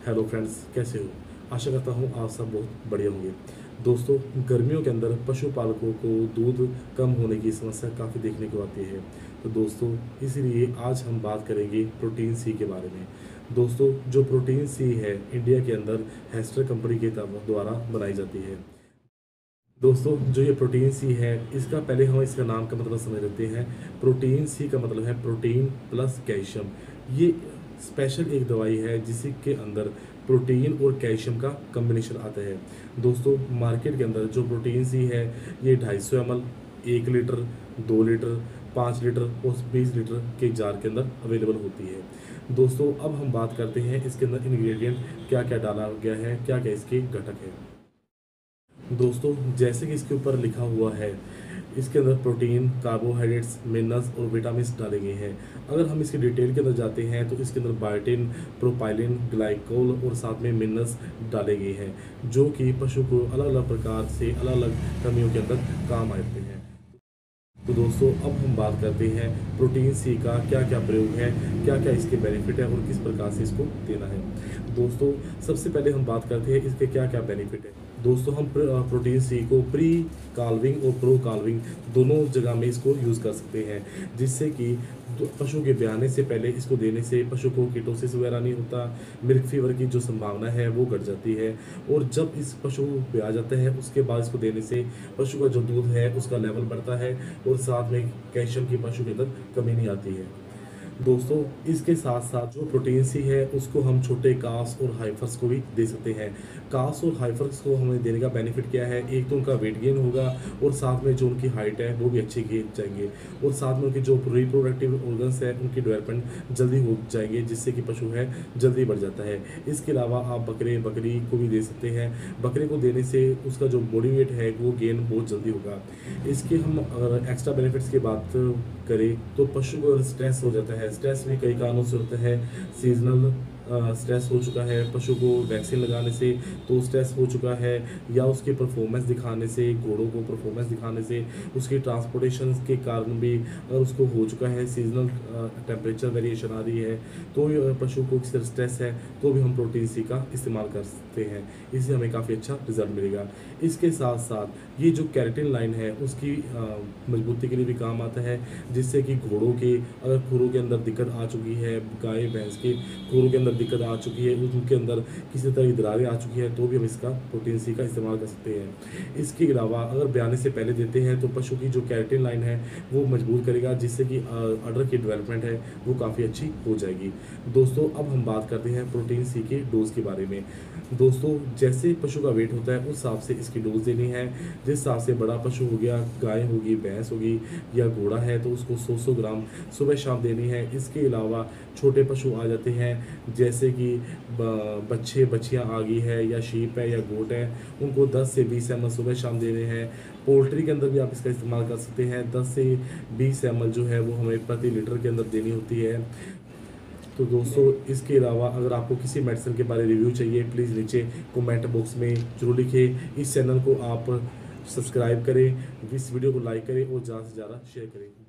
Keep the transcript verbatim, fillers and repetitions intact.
Hello friends, कैसे हो? आशा करता हूँ आप सब बहुत बढ़िया होंगे। दोस्तों, गर्मियों के अंदर पशुपालकों को दूध कम होने की समस्या काफ़ी देखने को आती है। तो दोस्तों, इसीलिए आज हम बात करेंगे प्रोटीन सी के बारे में। दोस्तों, जो प्रोटीन सी है इंडिया के अंदर हेस्टर कंपनी के द्वारा बनाई जाती है। दोस्तों, जो ये प्रोटीन सी है, इसका पहले हम इसका नाम का मतलब समझ लेते हैं। प्रोटीन सी का मतलब है प्रोटीन प्लस कैल्शियम। ये स्पेशल एक दवाई है जिसके अंदर प्रोटीन और कैल्शियम का कम्बिनेशन आता है। दोस्तों, मार्केट के अंदर जो प्रोटीन सी है, ये ढाई सौ एम एल, एक लीटर, दो लीटर, पाँच लीटर और बीस लीटर के जार के अंदर अवेलेबल होती है। दोस्तों, अब हम बात करते हैं इसके अंदर इंग्रेडिएंट क्या क्या डाला गया है, क्या क्या इसके घटक हैं। दोस्तों, जैसे कि इसके ऊपर लिखा हुआ है, इसके अंदर प्रोटीन, कार्बोहाइड्रेट्स, मिनरल्स और विटामिन डाले गए हैं। अगर हम इसके डिटेल के अंदर जाते हैं तो इसके अंदर बायोटिन, प्रोपाइलिन, ग्लाइकोल और साथ में मिनरल्स डाले गए हैं, जो कि पशु को अलग अलग प्रकार से अलग अलग कमियों के अंदर काम आते हैं। तो दोस्तों, अब हम बात करते हैं प्रोटीन सी का क्या क्या प्रयोग है, क्या क्या इसके बेनिफिट है और किस प्रकार से इसको देना है। दोस्तों, सबसे पहले हम बात करते हैं इसके क्या क्या बेनिफिट है। दोस्तों, हम प्रोटीन सी को प्री काल्विंग और प्रो काल्विंग दोनों जगह में इसको यूज़ कर सकते हैं, जिससे कि पशु के ब्याने से पहले इसको देने से पशु को कीटोसिस वगैरह नहीं होता, मिल्क फीवर की जो संभावना है वो घट जाती है। और जब इस पशु ब्याह जाता है उसके बाद इसको देने से पशु का जो दूध है उसका लेवल बढ़ता है और साथ में कैल्शियम की पशु के अंदर कमी नहीं आती है। दोस्तों, इसके साथ साथ जो प्रोटीन सी है उसको हम छोटे कास और हाइफर्स को भी दे सकते हैं। कास और हाइफर्स को हमें देने का बेनिफिट क्या है, एक तो उनका वेट गेन होगा और साथ में जो उनकी हाइट है वो भी अच्छी गेन जाएंगे और साथ में उनके जो रिप्रोडक्टिव ऑर्गन्स है उनकी डेवलपमेंट जल्दी हो जाएंगे, जिससे कि पशु है जल्दी बढ़ जाता है। इसके अलावा आप बकरे बकरी को भी दे सकते हैं। बकरे को देने से उसका जो बॉडी वेट है वो गेन बहुत जल्दी होगा। इसके हम अगर एक्स्ट्रा बेनिफिट्स की बात करें तो पशु को स्ट्रेस हो जाता है, स्ट्रेस भी कई कारणों से होता है। सीजनल स्ट्रेस हो चुका है, पशु को वैक्सीन लगाने से तो स्ट्रेस हो चुका है, या उसके परफॉर्मेंस दिखाने से, घोड़ों को परफॉर्मेंस दिखाने से, उसकी ट्रांसपोर्टेशन के कारण भी अगर उसको हो चुका है, सीजनल टेम्परेचर वेरिएशन आ रही है तो पशु को किसी तरह स्ट्रेस है तो भी हम प्रोटीन सी का इस्तेमाल कर सकते हैं। इससे हमें काफ़ी अच्छा रिजल्ट मिलेगा। इसके साथ साथ ये जो कैरेटिन लाइन है उसकी मजबूती के लिए भी काम आता है, जिससे कि घोड़ों के अगर खुरों के अंदर दिक्कत आ चुकी है, गाय भैंस के खुरों के अंदर दिक्कत आ चुकी है, उनके अंदर किसी तरह की दरारें आ चुकी है तो भी हम इसका प्रोटीन सी का इस्तेमाल कर सकते हैं। इसके अलावा अगर ब्याने से पहले देते हैं तो पशु की जो कैरेटिन लाइन है वो मजबूत करेगा, जिससे कि अडर की डेवलपमेंट है वो काफ़ी अच्छी हो जाएगी। दोस्तों, अब हम बात करते हैं प्रोटीन सी के डोज के बारे में। दोस्तों, जैसे पशु का वेट होता है उस हिसाब से इसकी डोज देनी है। जिस हिसाब से बड़ा पशु हो गया, गाय होगी, भैंस होगी या घोड़ा है, तो उसको सौ सौ ग्राम सुबह शाम देनी है। इसके अलावा छोटे पशु आ जाते हैं, जैसे कि बच्चे बच्चियां आ गई है या शीप है या गोट है, उनको दस से बीस एम एल सुबह शाम देने हैं। पोल्ट्री के अंदर भी आप इसका इस्तेमाल कर सकते हैं। दस से बीस एम एल जो है वो हमें प्रति लीटर के अंदर देनी होती है। तो दोस्तों, इसके अलावा अगर आपको किसी मेडिसिन के बारे में रिव्यू चाहिए, प्लीज़ नीचे कमेंट बॉक्स में जरूर लिखें। इस चैनल को आप सब्सक्राइब करें, इस वीडियो को लाइक करें और ज़्यादा से ज़्यादा शेयर करें।